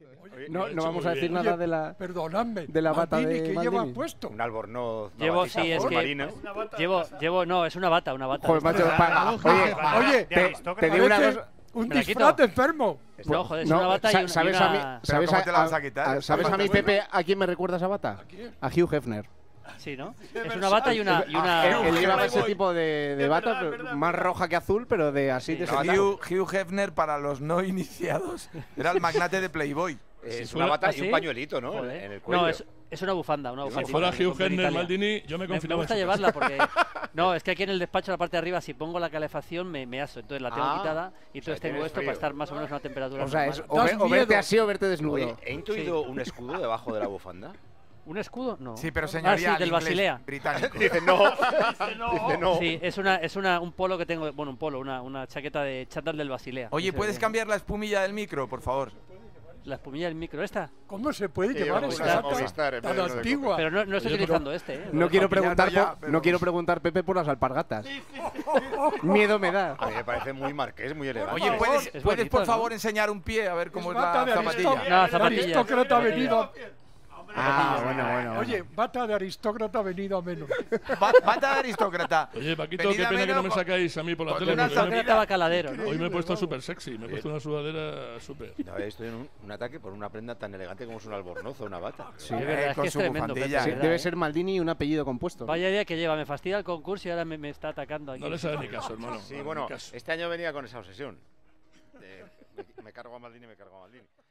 Oye, No vamos a decir nada de la. Perdonadme. De la bata Maldini, de ¿qué Maldini? lleva puesto? Un albornoz. Llevo, sí, es que. No, es una bata. Joder, macho. Oye, te digo una cosa. Un Me la disfraz quito. enfermo. No, joder, es una bata y una. ¿Sabes y a mí? una- ¿Sabes ¿Cómo te la vas a quitar? ¿Sabes a mí, Pepe, a quién me recuerda esa bata? A Hugh Hefner. Sí, ¿no? Es una bata y una. Él llevaba ese tipo de bata, pero más roja que azul, pero de así de ese tipo. Hugh Hefner, para los no iniciados, era el magnate de Playboy. Es una bata ¿Ah, y un sí? pañuelito, ¿no? Joder. En el cuello. No, es una bufanda. Una bufanda. Si fuera que Hugh compré en Hefner, Italia. Maldini, yo me Me confirmaba. gusta llevarla porque. No, es que aquí en el despacho, la parte de arriba, si pongo la calefacción, me aso. Entonces la tengo quitada y entonces tengo tienes esto frío. para estar más o menos a una temperatura O sea, normal. es o verte miedo. así o verte desnudo. Oye, ¿he intuido un escudo debajo de la bufanda? ¿Un escudo? No. Sí, pero sí, señoría, del al inglés Basilea. británico. Dice no. Dice no. Sí, es un polo que tengo. Bueno, un polo, una chaqueta de chándal del Basilea. Oye, Ese ¿puedes de- cambiar la espumilla del micro, por favor? La espumilla del micro, esta. ¿Cómo se puede Sí, llevar vamos esa a bata Movistar en vez tan de uno de antigua? Pero no estoy utilizando este, ¿eh? No quiero preguntar, ya, pero- no quiero preguntar, Pepe, por las alpargatas. Miedo me da. A mí me parece muy marqués, muy elegante. Oye, ¿puedes, Es puedes bonito, por favor ¿no? enseñar un pie a ver cómo es bata la de zapatilla? No, zapatillas. aristócrata venido. Ah, bueno. Oye, bata de aristócrata venido a menos. Bata de aristócrata. Oye, Paquito, Venid qué a pena que no me menos sacáis a mí por la con tele. una porque hoy me- Aristócrata bacaladero, ¿no? Hoy me he puesto súper sexy, me he puesto una sudadera súper. No, estoy en un ataque por una prenda tan elegante como es un albornoz o una bata. Sí. Es verdad, es con que es su tremendo. bufandilla. Pepe, Sí, ¿verdad, debe eh? ser Maldini y un apellido compuesto. Vaya día que lleva, me fastidia el concurso y ahora me está atacando aquí. No le sabes ni caso, hermano. Sí, no, bueno, ni caso. este año venía con esa obsesión. Me cargo a Maldini, me cargo a Maldini.